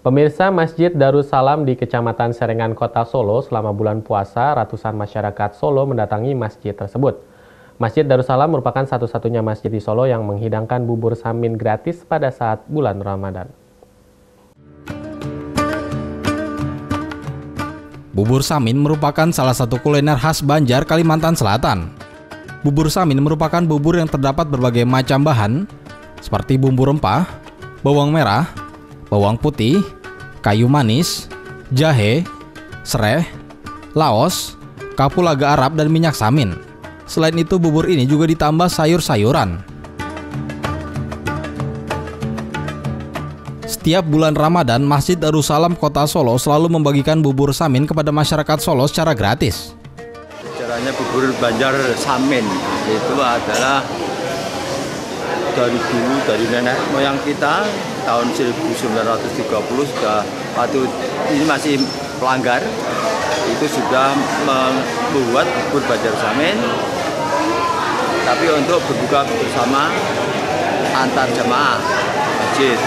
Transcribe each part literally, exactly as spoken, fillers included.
Pemirsa, Masjid Darussalam di Kecamatan Serengan, Kota Solo selama bulan puasa, ratusan masyarakat Solo mendatangi masjid tersebut. Masjid Darussalam merupakan satu-satunya masjid di Solo yang menghidangkan bubur samin gratis pada saat bulan Ramadan. Bubur samin merupakan salah satu kuliner khas Banjar, Kalimantan Selatan. Bubur samin merupakan bubur yang terdapat berbagai macam bahan, seperti bumbu rempah, bawang merah, bawang putih, kayu manis, jahe, sereh, laos, kapulaga Arab, dan minyak samin. Selain itu, bubur ini juga ditambah sayur-sayuran. Setiap bulan Ramadan, Masjid Darussalam Kota Solo selalu membagikan bubur samin kepada masyarakat Solo secara gratis. Caranya bubur Banjar samin itu adalah dari dulu, dari nenek moyang kita tahun seribu sembilan ratus tiga puluh sudah, waktu ini masih pelanggar, itu sudah membuat bubur Banjar samin, tapi untuk berbuka bersama antar jamaah masjid.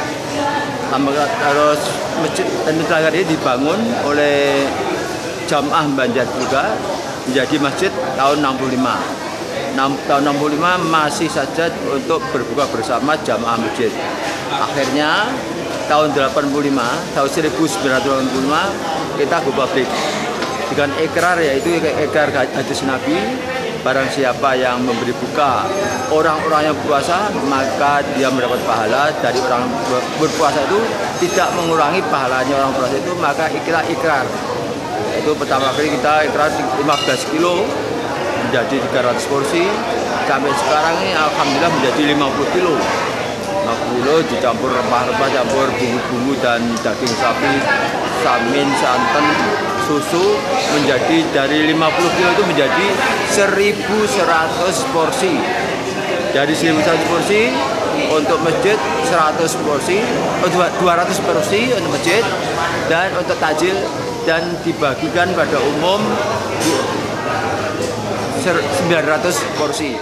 Terus masjid dan pelanggar ini dibangun oleh jamaah Banjar juga menjadi masjid tahun enam puluh lima. Tahun enam puluh lima masih saja untuk berbuka bersama jamaah masjid. Akhirnya tahun delapan puluh lima, tahun seribu sembilan ratus delapan puluh lima kita go public dengan ikrar, yaitu ikrar hadis Nabi, barang siapa yang memberi buka orang-orang yang puasa maka dia mendapat pahala dari orang berpuasa, itu tidak mengurangi pahalanya orang puasa itu, maka ikrar ikrar itu pertama kali kita ikrar lima belas kilo menjadi tiga ratus porsi, sampai sekarang ini alhamdulillah menjadi lima puluh kilo. lima puluh kilo dicampur rempah-rempah, campur bumbu-bumbu dan daging sapi, samin, santan, susu, menjadi dari lima puluh kilo itu menjadi seribu seratus porsi. Dari seribu seratus porsi untuk masjid, seratus porsi, dua ratus porsi untuk masjid, dan untuk takjil, dan dibagikan pada umum sembilan ratus porsi.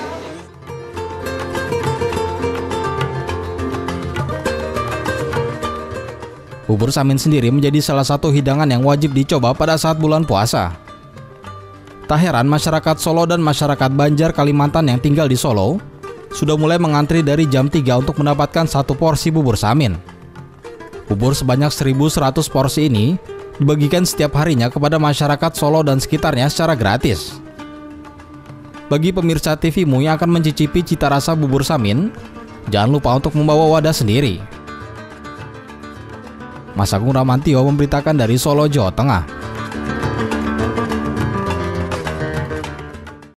Bubur samin sendiri menjadi salah satu hidangan yang wajib dicoba pada saat bulan puasa. Tak heran masyarakat Solo dan masyarakat Banjar, Kalimantan yang tinggal di Solo sudah mulai mengantri dari jam tiga untuk mendapatkan satu porsi bubur samin. Bubur sebanyak seribu seratus porsi ini dibagikan setiap harinya kepada masyarakat Solo dan sekitarnya secara gratis. Bagi pemirsa T V-mu yang akan mencicipi cita rasa bubur samin, jangan lupa untuk membawa wadah sendiri. Mas Agung Ramantio memberitakan dari Solo, Jawa Tengah.